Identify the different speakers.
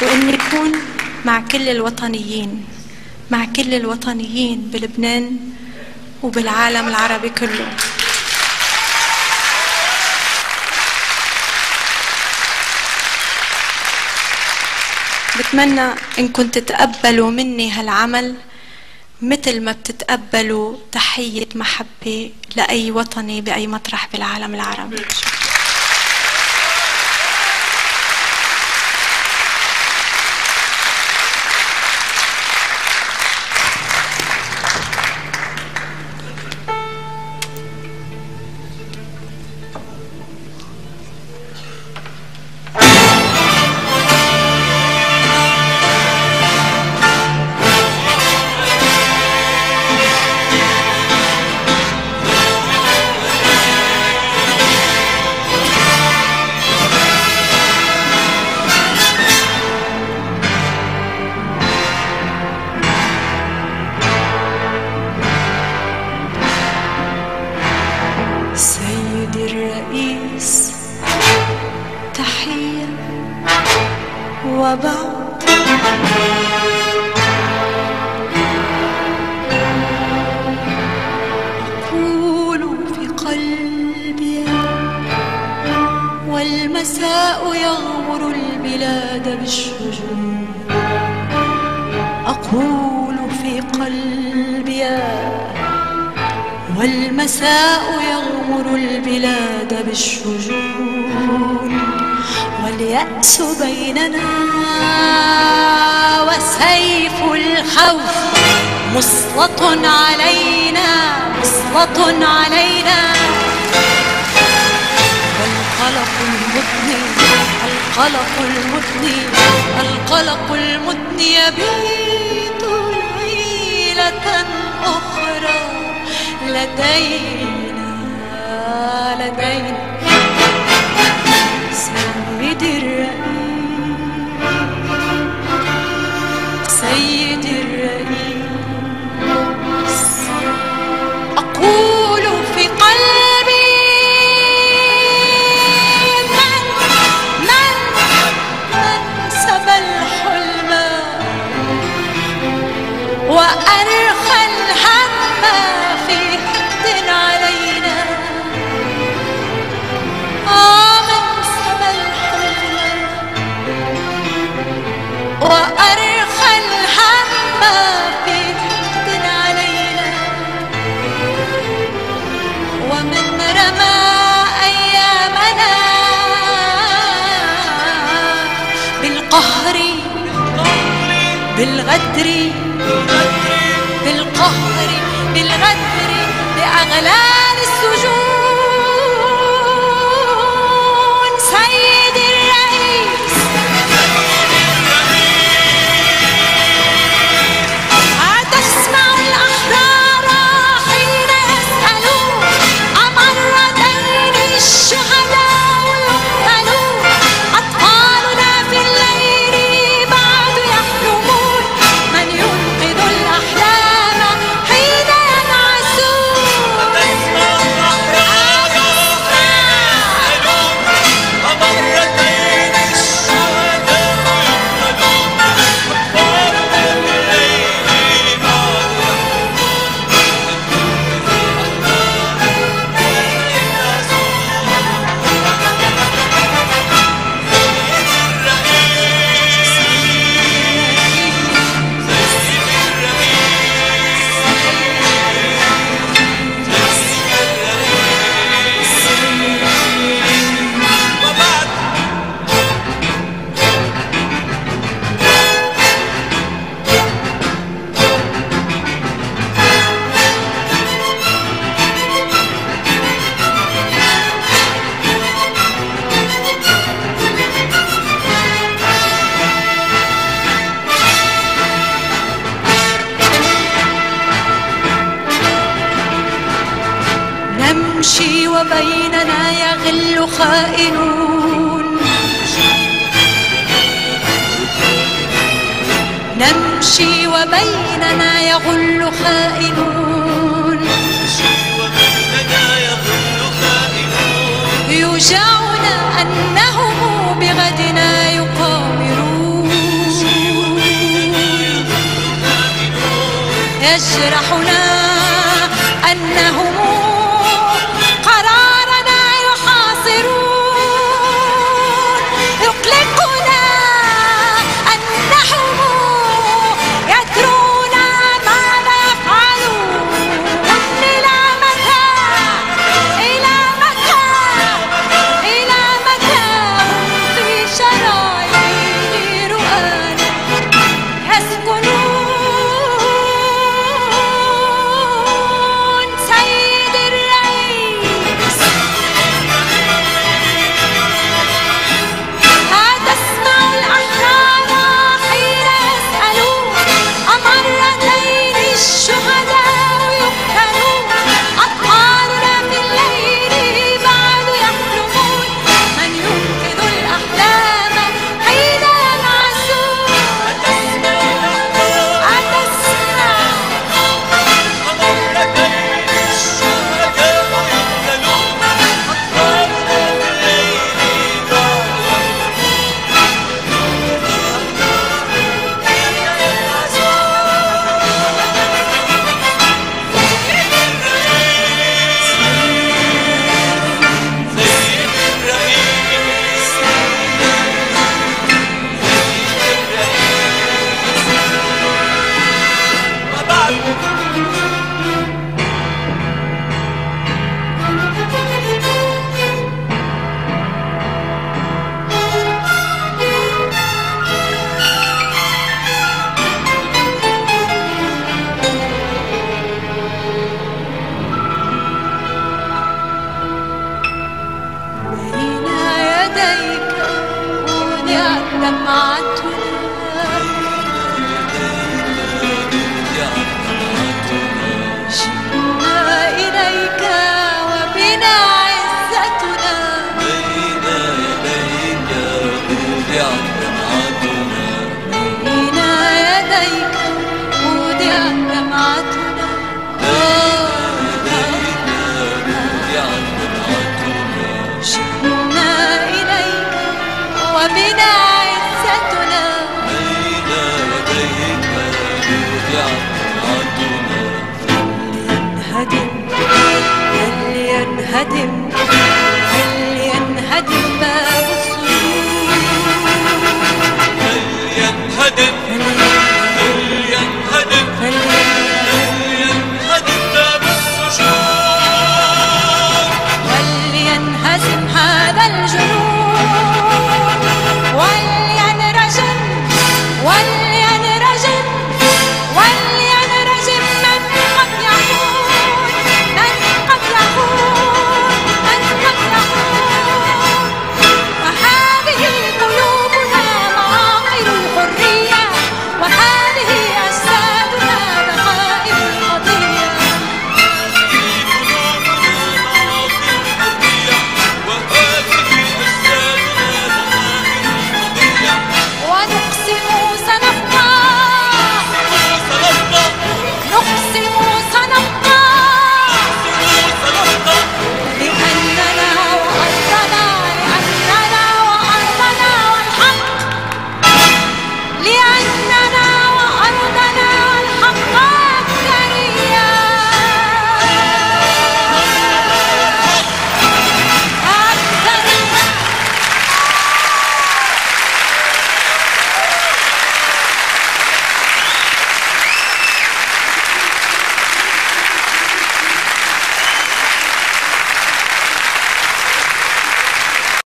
Speaker 1: وإني أكون مع كل الوطنيين، مع كل الوطنيين بلبنان وبالعالم العربي كله. بتمنى إنكم تتقبلوا مني هالعمل مثل ما بتتقبلوا تحية محبة لأي وطني بأي مطرح بالعالم العربي. سيدي الرئيس تحية وبعد، أقول في قلبي والمساء يغمر البلاد بالشجون، أقول في قلبي والمساء يغمر البلاد بالشجون، واليأس بيننا وسيف الخوف مسلط علينا، مسلط علينا، والقلق المضني، القلق المضني، القلق المضني يبيت ليلة أخرى لدينا، لدينا. سيدي الرئيس، سيدي الرئيس، أقول في قلبي من سبى الحلم وأرخى الهم في حقد علينا، من سبى الحلم وأرخى الهم في حقد علينا، ومن رمى أيامنا بالقهر بالغدر بالقهر بالغدر بأغلال السجون. سيدي الرئيس، أتسمع الأحرار حين يسألون أمر دين الشهداء يقتلون، أطفالنا في الليل بعد يحلمون من ينقذ الأحلام حين ينعسون. أتسمع الأحرار أمر دين الشهداء يقتلون، أطفالنا في الليل بعد نمشي وبيننا يغل خائنون، نمشي وبيننا يغل خائنون، يوجعنا أنهم بغدنا يقامرون، يجرحنا أنهم قرارنا يحاصرون، يقلقنا أنهم يدرون ماذا يفعلون. إلى متى إلى متى إلى متى هم في شرايين رؤانا يسكنون. سيد الرئيس هتسمع الأحرار حين يسألون أمرتين الشهداء يقتلون. أطفالنا في الليل بعد يحلمون من ينقذ الأحلام حين ينعسون. أتسمع بين يديك وضعت دمعتنا، شئنا إليك وبنا عزتنا. بين يديك وضعت دمعتنا، بين يديك وضعت دمعتنا. شئنا إليك وبنا عزتنا. بين يديك وضعت دمعتنا. فلينهدم